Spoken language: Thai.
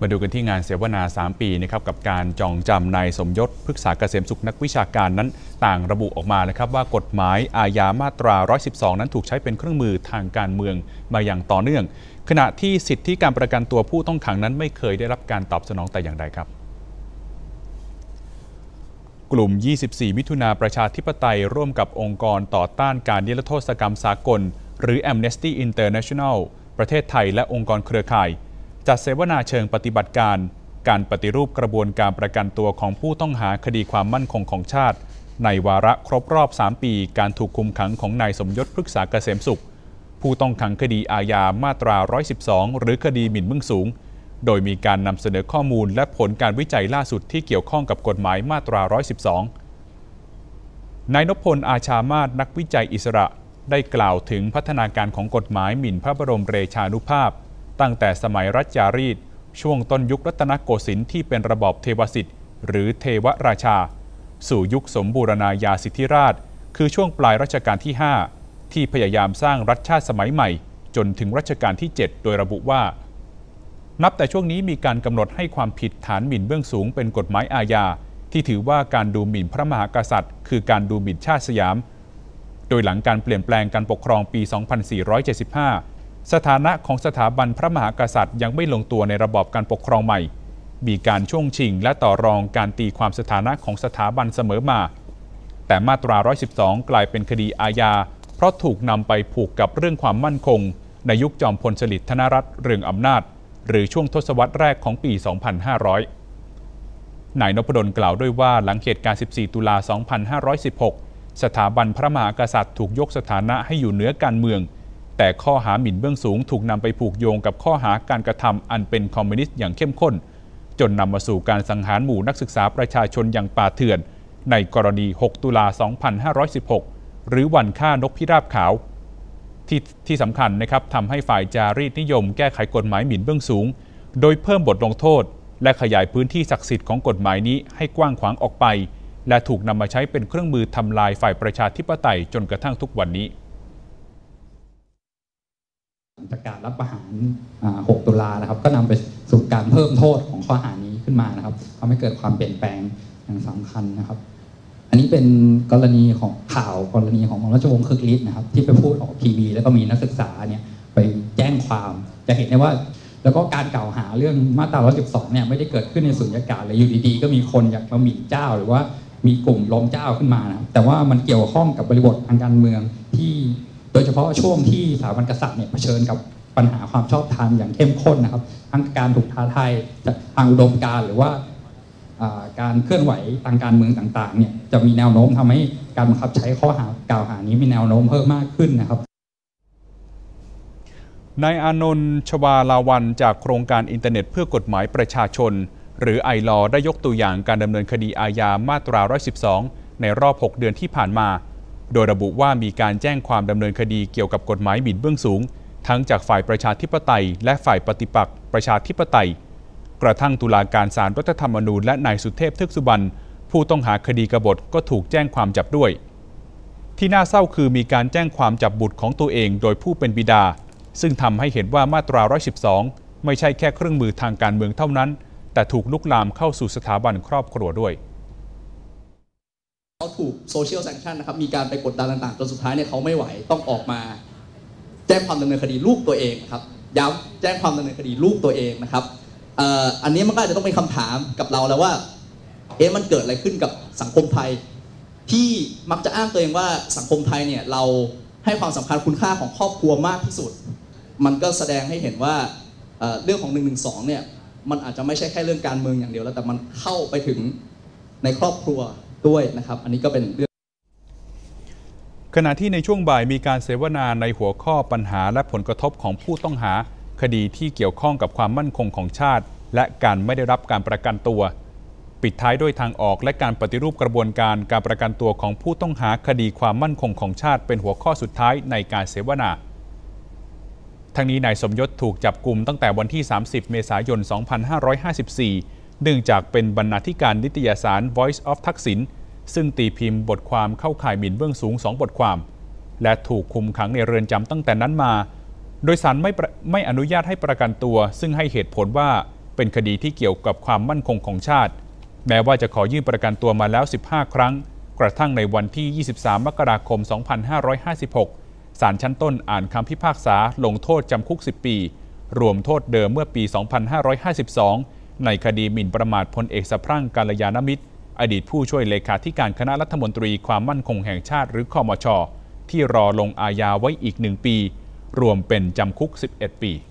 มาดูกันที่งานเสวนา3 ปีนะครับกับการจองจำนายสมยศพฤกษาเกษมสุขนักวิชาการนั้นต่างระบุออกมานะครับว่ากฎหมายอาญามาตรา 112 นั้นถูกใช้เป็นเครื่องมือทางการเมืองมาอย่างต่อเนื่องขณะที่สิทธิการประกันตัวผู้ต้องขังนั้นไม่เคยได้รับการตอบสนองแต่อย่างใดครับกลุ่ม 24 มิถุนาประชาธิปไตยร่วมกับองค์กรต่อต้านการนิรโทษกรรมสากลหรือ Amnesty International ประเทศไทยและองค์กรเครือข่ายจัดเสวนาเชิงปฏิบัติการปฏิรูปกระบวนการประกันตัวของผู้ต้องหาคดีความมั่นคงของชาติในวาระครบรอบ 3 ปีการถูกคุมขังของนายสมยศพฤกษาเกษมสุขผู้ต้องขังคดีอาญามาตรา 112 หรือคดีหมิ่นเบื้องสูงโดยมีการนำเสนอข้อมูลและผลการวิจัยล่าสุดที่เกี่ยวข้องกับกฎหมายมาตรา 112 นายนพพล อาชามาศนักวิจัยอิสระได้กล่าวถึงพัฒนาการของกฎหมายหมิ่นพระบรมเดชานุภาพตั้งแต่สมัยรัชจารีตช่วงต้นยุครัตนโกสินทร์ที่เป็นระบอบเทวสิทธิ์หรือเทวราชาสู่ยุคสมบูรณาญาสิทธิราชคือช่วงปลายรัชกาลที่ 5ที่พยายามสร้างรัฐชาติสมัยใหม่จนถึงรัชกาลที่ 7โดยระบุว่านับแต่ช่วงนี้มีการกำหนดให้ความผิดฐานหมิ่นเบื้องสูงเป็นกฎหมายอาญาที่ถือว่าการดูหมิ่นพระมหากษัตริย์คือการดูหมิ่นชาติสยามโดยหลังการเปลี่ยนแปลงการปกครองปี 2475 สถานะของสถาบันพระมหากษัตริย์ยังไม่ลงตัวในระบอบการปกครองใหม่มีการช่วงชิงและต่อรองการตีความสถานะของสถาบันเสมอมาแต่มาตรา 112 กลายเป็นคดีอาญาเพราะถูกนำไปผูกกับเรื่องความมั่นคงในยุคจอมพลสฤษดิ์ธนรัตน์เรืองอำนาจหรือช่วงทศวรรษแรกของปี 2500 นายนพดลกล่าวด้วยว่าหลังเหตุการณ์ 14 ตุลา 2516 สถาบันพระมหากษัตริย์ถูกยกสถานะให้อยู่เหนือการเมืองแต่ข้อหาหมิ่นเบื้องสูงถูกนำไปผูกโยงกับข้อหาการกระทำอันเป็นคอมมิวนิสต์อย่างเข้มข้นจนนำมาสู่การสังหารหมู่นักศึกษาประชาชนอย่างป่าเถื่อนในกรณี 6 ตุลา 2516 หรือวันฆ่านกพิราบขาวที่สำคัญนะครับทำให้ฝ่ายจารีตนิยมแก้ไขกฎหมายหมิ่นเบื้องสูงโดยเพิ่มบทลงโทษและขยายพื้นที่ศักดิ์สิทธิ์ของกฎหมายนี้ให้กว้างขวางออกไปและถูกนำมาใช้เป็นเครื่องมือทำลายฝ่ายประชาธิปไตยจนกระทั่งทุกวันนี้จากการรัฐประหาร 6 ตุลานะครับก็นำไปสู่การเพิ่มโทษของข้อหานี้ขึ้นมานะครับทำให้เกิดความเปลี่ยนแปลงอย่างสำคัญนะครับอันนี้เป็นกรณีของข่าวกรณีของราชวงศ์คึกฤทธิ์นะครับที่ไปพูดออกทีวีแล้วก็มีนักศึกษาเนี่ยไปแจ้งความจะเห็นได้ว่าแล้วก็การกล่าวหาเรื่องมาตรา 112 เนี่ยไม่ได้เกิดขึ้นในสุญญากาศเลยอยู่ดีๆก็มีคนอยากมาหมิ่นเจ้าหรือว่ามีกลุ่มล้มเจ้าขึ้นมานะครับแต่ว่ามันเกี่ยวข้องกับบริบททางการเมืองที่โดยเฉพาะช่วงที่สถาบันกษัตริย์เนี่ยเผชิญกับปัญหาความชอบธรรมอย่างเข้มข้นนะครับทั้งการถูกท้าทายจากทางอุดมการณ์หรือว่าการเคลื่อนไหวทางการเมืองต่างๆเนี่ยจะมีแนวโน้มทำให้การบังคับใช้ข้อหากล่าวหานี้มีแนวโน้มเพิ่มมากขึ้นนะครับนายอานนท์ชวาลาวันจากโครงการอินเทอร์เน็ตเพื่อกฎหมายประชาชนหรือไอลอได้ยกตัวอย่างการดำเนินคดีอาญามาตรา 112 ในรอบ 6 เดือนที่ผ่านมาโดยระบุว่ามีการแจ้งความดำเนินคดีเกี่ยวกับกฎหมายหมิ่นเบื้องสูงทั้งจากฝ่ายประชาธิปไตยและฝ่ายปฏิปักษ์ประชาธิปไตยกระทั่งตุลาการศาลรัฐธรรมนูญและนายสุเทพ เทือกสุบรรณผู้ต้องหาคดีกบฏก็ถูกแจ้งความจับด้วยที่น่าเศร้าคือมีการแจ้งความจับบุตรของตัวเองโดยผู้เป็นบิดาซึ่งทำให้เห็นว่ามาตรา 112 ไม่ใช่แค่เครื่องมือทางการเมืองเท่านั้นแต่ถูกลุกลามเข้าสู่สถาบันครอบครัวด้วยเขาถูกโซเชียลแซงชั่นนะครับมีการไปกดดันต่างๆจนสุดท้ายเนี่ยเขาไม่ไหวต้องออกมาแจ้งความดำเนินคดีลูกตัวเองครับย้ำแจ้งความดำเนินคดีลูกตัวเองนะครับอันนี้มันก็อาจจะต้องเป็นคำถามกับเราแล้วว่ามันเกิดอะไรขึ้นกับสังคมไทยที่มักจะอ้างตัวเองว่าสังคมไทยเนี่ยเราให้ความสำคัญคุณค่าของครอบครัวมากที่สุดมันก็แสดงให้เห็นว่าเรื่องของ 112 เนี่ยมันอาจจะไม่ใช่แค่เรื่องการเมืองอย่างเดียวแล้วแต่มันเข้าไปถึงในครอบครัวด้วยนะครับอันนี้ก็เป็นเรื่องขณะที่ในช่วงบ่ายมีการเสวนาในหัวข้อปัญหาและผลกระทบของผู้ต้องหาคดีที่เกี่ยวข้องกับความมั่นคงของชาติและการไม่ได้รับการประกันตัวปิดท้ายด้วยทางออกและการปฏิรูปกระบวนการการประกันตัวของผู้ต้องหาคดีความมั่นคงของชาติเป็นหัวข้อสุดท้ายในการเสวนาทั้งนี้นายสมยศถูกจับกุมตั้งแต่วันที่ 30 เมษายน 2554 เนื่องจากเป็นบรรณาธิการนิตยสาร Voice of ทักษิณซึ่งตีพิมพ์บทความเข้าข่ายหมิ่นเบื้องสูง 2 บทความและถูกคุมขังในเรือนจำตั้งแต่นั้นมาโดยศาลไม่อนุญาตให้ประกันตัวซึ่งให้เหตุผลว่าเป็นคดีที่เกี่ยวกับความมั่นคงของชาติแม้ว่าจะขอยื่นประกันตัวมาแล้ว15 ครั้งกระทั่งในวันที่ 23 มกราคม 2556 ศาลชั้นต้นอ่านคำพิพากษาลงโทษจำคุก 10 ปี รวมโทษเดิมเมื่อปี 2552 ในคดีหมิ่นประมาทพลเอกสะพรั่งกาลยานมิตรอดีตผู้ช่วยเลขาธิการคณะรัฐมนตรีความมั่นคงแห่งชาติหรือคมช.ที่รอลงอาญาไว้อีก1 ปี รวมเป็นจำคุก 11 ปี